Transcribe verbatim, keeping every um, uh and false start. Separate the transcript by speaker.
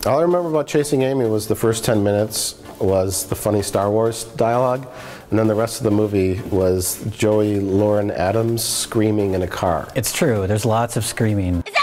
Speaker 1: All I remember about Chasing Amy was the first ten minutes was the funny Star Wars dialogue, and then the rest of the movie was Joey Lauren Adams screaming in a car.
Speaker 2: It's true, there's lots of screaming.